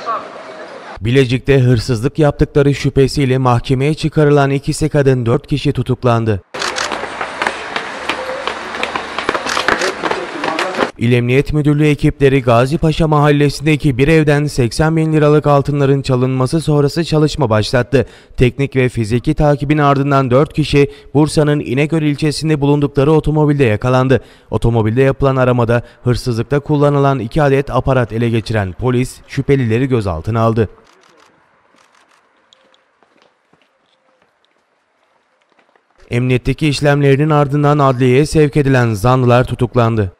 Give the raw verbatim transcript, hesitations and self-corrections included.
Bilecik'te hırsızlık yaptıkları şüphesiyle mahkemeye çıkarılan ikisi kadın dört kişi tutuklandı. İl Emniyet Müdürlüğü ekipleri Gazipaşa mahallesindeki bir evden seksen bin liralık altınların çalınması sonrası çalışma başlattı. Teknik ve fiziki takibin ardından dört kişi Bursa'nın İnegöl ilçesinde bulundukları otomobilde yakalandı. Otomobilde yapılan aramada hırsızlıkta kullanılan iki adet aparat ele geçiren polis şüphelileri gözaltına aldı. Emniyetteki işlemlerinin ardından adliyeye sevk edilen zanlılar tutuklandı.